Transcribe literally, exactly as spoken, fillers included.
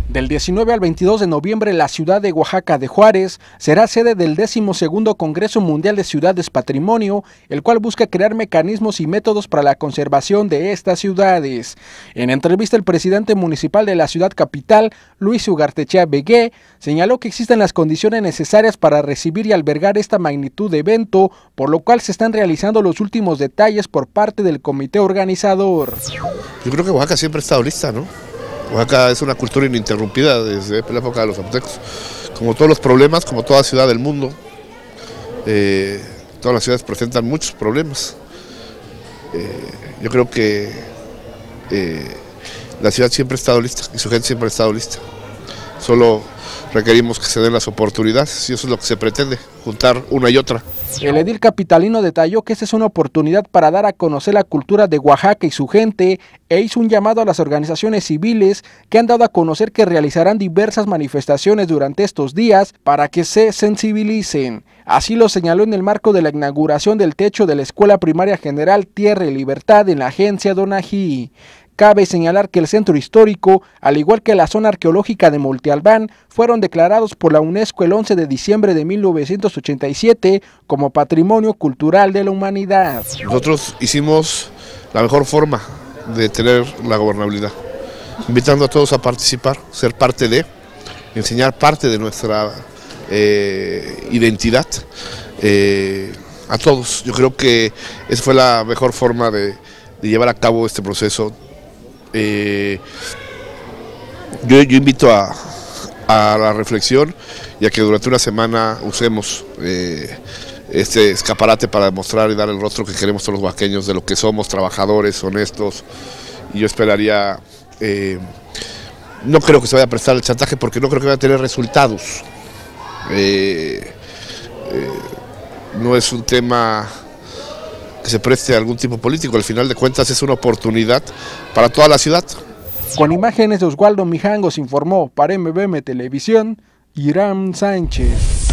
Del diecinueve al veintidós de noviembre, la ciudad de Oaxaca de Juárez será sede del decimosegundo Congreso Mundial de Ciudades Patrimonio, el cual busca crear mecanismos y métodos para la conservación de estas ciudades. En entrevista, el presidente municipal de la ciudad capital, Luis Ugartechea Begué, señaló que existen las condiciones necesarias para recibir y albergar esta magnitud de evento, por lo cual se están realizando los últimos detalles por parte del comité organizador. Yo creo que Oaxaca siempre ha estado lista, ¿no? Oaxaca es una cultura ininterrumpida desde la época de los zapotecos. Como todos los problemas, como toda ciudad del mundo, eh, todas las ciudades presentan muchos problemas. Eh, yo creo que eh, la ciudad siempre ha estado lista y su gente siempre ha estado lista. Solo requerimos que se den las oportunidades y eso es lo que se pretende, juntar una y otra. El edil capitalino detalló que esta es una oportunidad para dar a conocer la cultura de Oaxaca y su gente e hizo un llamado a las organizaciones civiles que han dado a conocer que realizarán diversas manifestaciones durante estos días para que se sensibilicen. Así lo señaló en el marco de la inauguración del techo de la Escuela Primaria General Tierra y Libertad en la agencia Donají. Cabe señalar que el centro histórico, al igual que la zona arqueológica de Monte Albán, fueron declarados por la UNESCO el once de diciembre de mil novecientos ochenta y siete como Patrimonio Cultural de la Humanidad. Nosotros hicimos la mejor forma de tener la gobernabilidad, invitando a todos a participar, ser parte de, enseñar parte de nuestra eh, identidad eh, a todos. Yo creo que esa fue la mejor forma de, de llevar a cabo este proceso. Eh, yo, yo invito a, a la reflexión y a que durante una semana usemos eh, este escaparate para demostrar y dar el rostro que queremos todos los oaxaqueños de lo que somos, trabajadores, honestos. Y yo esperaría, eh, no creo que se vaya a prestar el chantaje porque no creo que vaya a tener resultados. Eh, eh, no es un tema que se preste a algún tipo político, al final de cuentas es una oportunidad para toda la ciudad. Con imágenes de Oswaldo Mijangos informó para M B M Televisión, Irán Sánchez.